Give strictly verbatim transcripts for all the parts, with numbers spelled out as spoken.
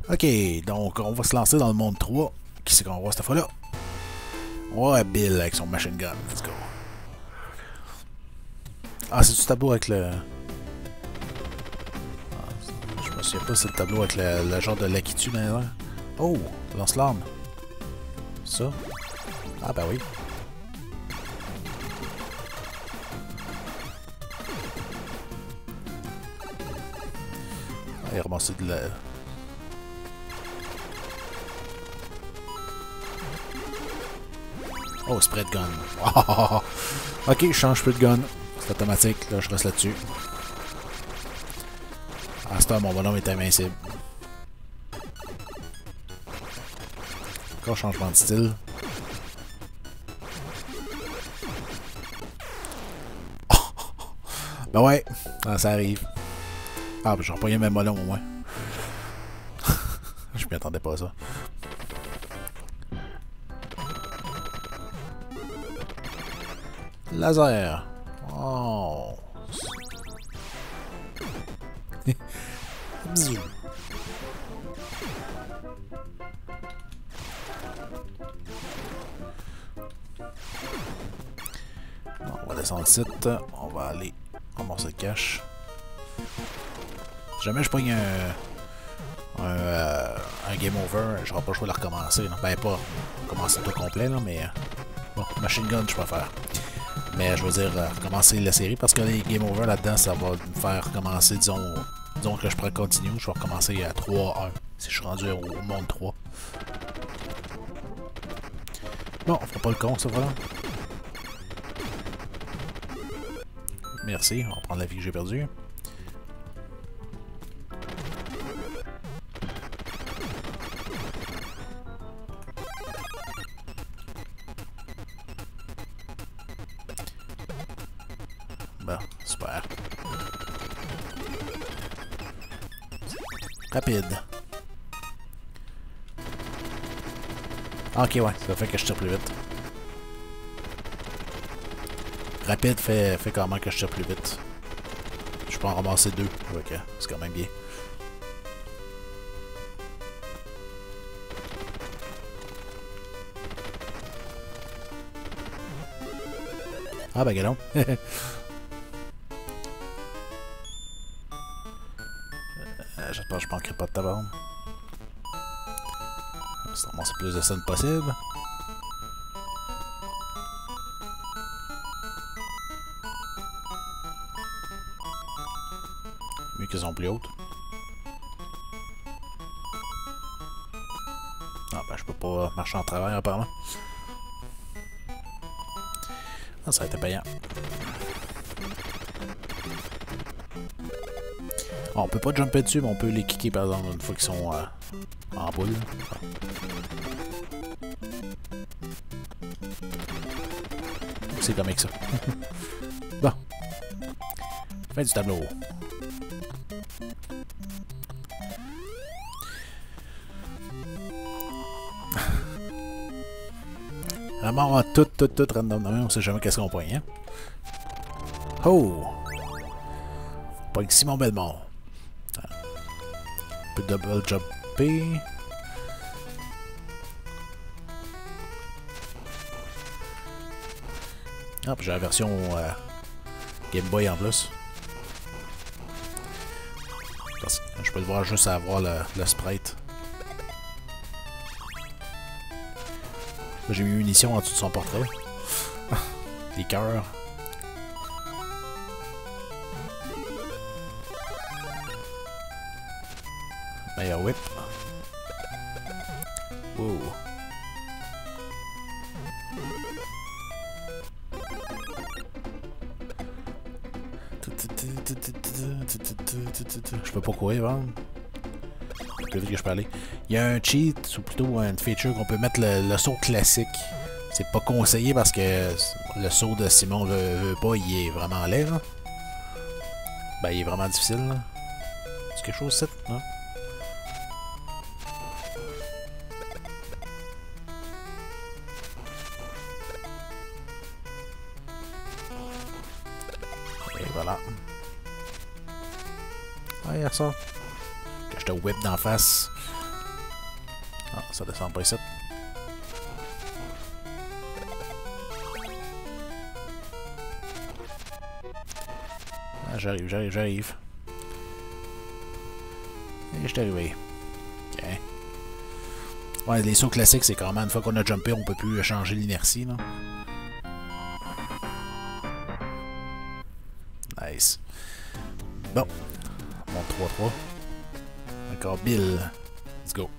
Ok, donc on va se lancer dans le monde trois. Qui c'est qu'on va voir cette fois-là? Ouais, Bill avec son machine gun. Let's go. Ah, c'est du tableau avec le... Ah, je me souviens pas si c'est le tableau avec le, le genre de Lakitu dans les airs. Oh, lance-l'arme. Ça? Ah, ben oui. Ah, il a ramassé de la... Oh, spray de gun. Oh, ok, je change plus de gun. C'est automatique, là, je reste là-dessus. À ce temps, mon bonhomme est invincible. Encore changement de style. Oh, ben ouais, ça arrive. Ah, ben j'ai repogné même ballon au moins. Je m'y attendais pas à ça. Laser. Oh. On va descendre le site. On va aller ramasser le cache. Si jamais je pogne un, un, euh, un game over, je n'aurai pas le choix de le recommencer. Là. Ben pas recommencer tout complet, là, mais bon, machine gun je préfère. Mais je veux dire, euh, recommencer la série parce que les game over là-dedans, ça va me faire recommencer, disons, disons que je pourrais continuer, je vais recommencer à trois un si je suis rendu au, au monde trois. Bon, on fera pas le con, ça voilà. Merci, on va prendre la vie que j'ai perdue. Bon, super. Rapide. Ok, ouais, ça fait que je tire plus vite. Rapide fait, fait quand même que je tire plus vite. Je peux en ramasser deux. Ok, c'est quand même bien. Ah ben galon. J'espère que je manquerai pas de tabac. C'est ramasser plus de scènes possible. Mieux qu'ils sont plus hautes. Ah ben je peux pas marcher en travers apparemment. Ah, ça a été payant. On peut pas jumper dessus, mais on peut les kicker par exemple une fois qu'ils sont euh, en boule. C'est comme ça. Bon. Fin du tableau. Vraiment, tout, tout, tout random. On sait jamais qu'est-ce qu'on pogne. Hein? Oh! Pogne Simon Belmont. On peut double jumper. Ah, puis j'ai la version euh, Game Boy en plus. Parce que je peux le voir juste à avoir le, le sprite. J'ai mis munitions en dessous de son portrait. Des cœurs. Meilleur whip. Wow. Je peux pas courir, hein? Plus vite que je peux aller. Il y a un cheat, ou plutôt une feature qu'on peut mettre le, le saut classique. C'est pas conseillé parce que le saut de Simon veut, veut pas, il est vraiment laid, là. Ben, il est vraiment difficile, là. C'est quelque chose, c'est, non? Et voilà. Ah, il y a ça. Que je te whip d'en face. Ah, ça descend pas ici. Ah, j'arrive, j'arrive, j'arrive. Et je suis arrivé. Ok. Ouais, les sauts classiques, c'est quand même une fois qu'on a jumpé, on peut plus changer l'inertie, là. Nice. Bon. Mon trois trois. Encore Bill. Let's go.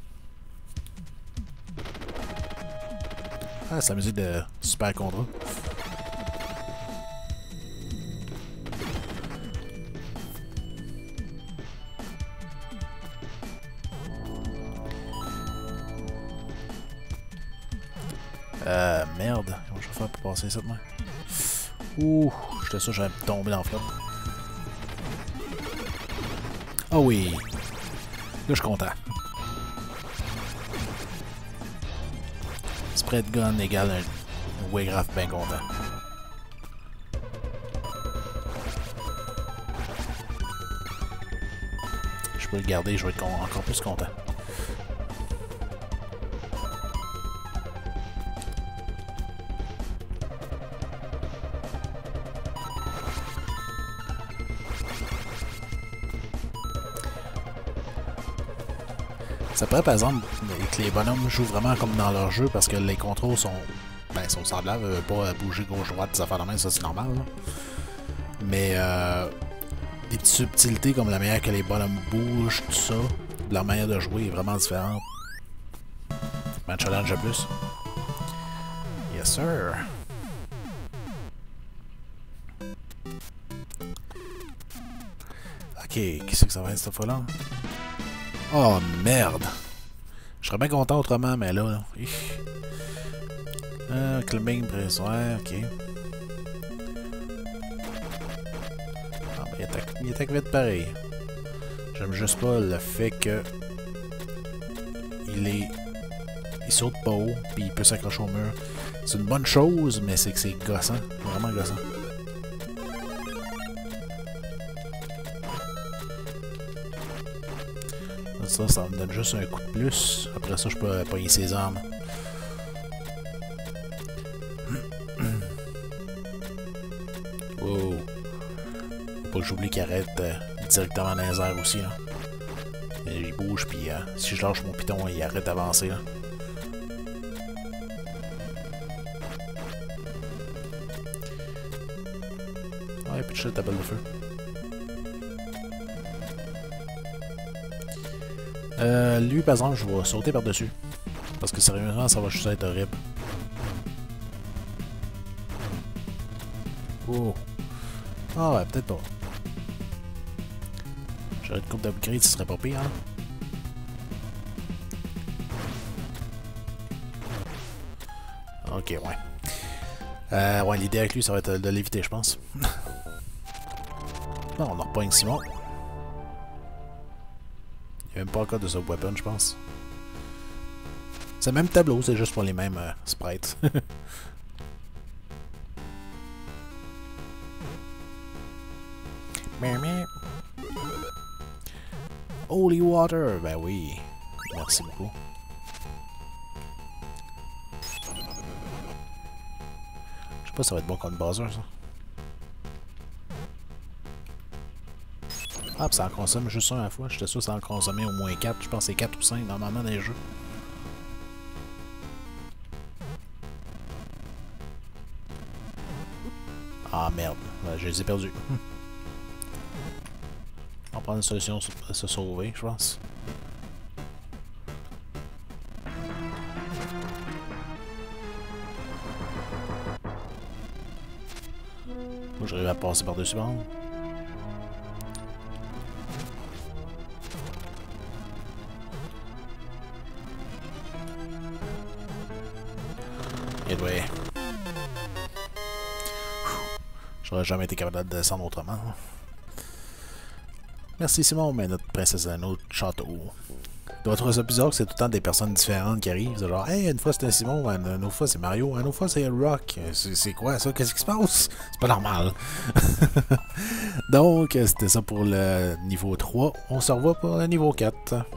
Ah, c'est la musique de Super Contra. Euh, merde. Comment je vais faire pour passer ça de moi? Ouh, j'étais sûr que j'allais tomber dans le flop. Ah oui! Là, je suis content. Spread gun égale un Waygraph bien content. Je peux le garder, je vais être encore plus content. Ça pourrait par exemple que les bonhommes jouent vraiment comme dans leur jeu parce que les contrôles sont, ben, sont semblables, euh, pas bouger gauche-droite, des affaires de main, ça c'est normal. Là. Mais euh, des petites subtilités comme la manière que les bonhommes bougent, tout ça, leur manière de jouer est vraiment différente. Un challenge de plus. Yes sir. Ok, qu'est-ce que ça va être cette fois-là? Oh merde! Je serais bien content autrement, mais là... là euh, climbing, press, ouais, ok. Ah, ben, il attaque, il attaque vite pareil. J'aime juste pas le fait que... Il est... Il saute pas haut, puis il peut s'accrocher au mur. C'est une bonne chose, mais c'est que c'est gossant. Vraiment gossant. Ça, ça me donne juste un coup de plus. Après ça, je peux pogner ses armes. Wow. Faut pas que j'oublie qu'il arrête euh, directement dans les airs aussi. Là. Et il bouge, puis euh, si je lâche mon piton, il arrête d'avancer. Ouais, puis je ta balle de feu. Euh, lui, par exemple, je vais sauter par-dessus. Parce que sérieusement, ça va juste être horrible. Oh. Ah ouais, peut-être pas. J'aurais une coupe d'upgrade, ce serait pas pire, hein? Ok, ouais. Euh, ouais, l'idée avec lui, ça va être de l'éviter, je pense. Non, on en repogne Simon. Il n'y a même pas encore de sub-weapon, je pense. C'est le même tableau, c'est juste pour les mêmes euh, sprites. Holy water! Ben oui. Merci beaucoup. Je sais pas si ça va être bon contre Bowser, ça. Ah, pis ça en consomme juste un à la fois. J'étais sûr que ça en consommait au moins quatre. Je pense que c'est quatre ou cinq normalement dans les jeux. Ah merde, ouais, je les ai perdus. On va prendre une solution pour se sauver, je pense. Moi, j'arrive à passer par-dessus bande. Et ouais. J'aurais jamais été capable de descendre autrement. Merci Simon, mais notre princesse à notre château. De votre ça bizarre que c'est tout le temps des personnes différentes qui arrivent. C'est genre, hey, une fois c'était Simon, une autre fois c'est Mario, une autre fois c'est Rock. C'est quoi ça? Qu'est-ce qui se passe? C'est pas normal. Donc, c'était ça pour le niveau trois. On se revoit pour le niveau quatre.